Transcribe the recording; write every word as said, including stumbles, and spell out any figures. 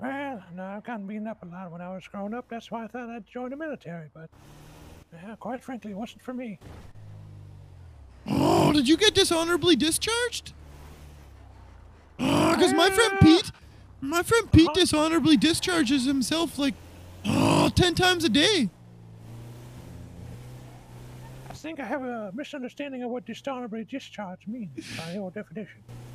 Well, no, I've gotten beaten up a lot when I was growing up. That's why I thought I'd join the military, but yeah, quite frankly, it wasn't for me. Oh, did you get dishonorably discharged? Oh, because my friend Pete, my friend Pete Uh-huh. dishonorably discharges himself like, oh, ten times a day. I think I have a misunderstanding of what dishonorably discharge means by your definition.